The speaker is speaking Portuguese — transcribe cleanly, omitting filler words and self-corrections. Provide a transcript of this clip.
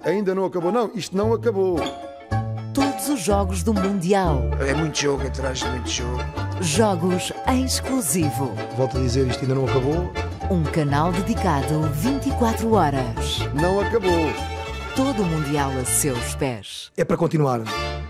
Ainda não acabou, não. Isto não acabou. Todos os jogos do Mundial. É muito jogo atrás de muito jogo. Jogos em exclusivo. Volto a dizer, isto ainda não acabou. Um canal dedicado 24 horas. Não acabou. Todo o Mundial a seus pés. É para continuar.